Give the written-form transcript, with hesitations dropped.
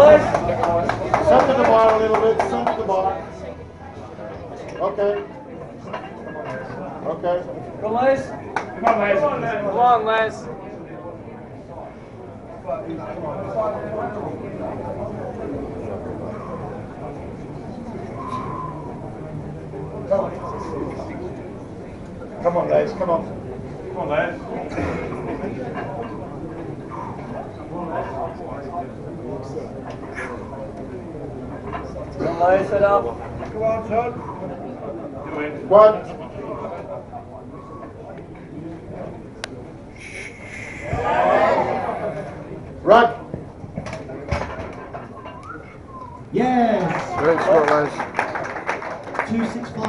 Center the bar a little bit, center the bar. Okay. Okay. Come on, Les. Come on, Les. Come on, Les. Come on, Les, come on. Come on, Les. Come on, Les, set up. Come on, son. Do it. One. Right. Yes. Great spot, Les.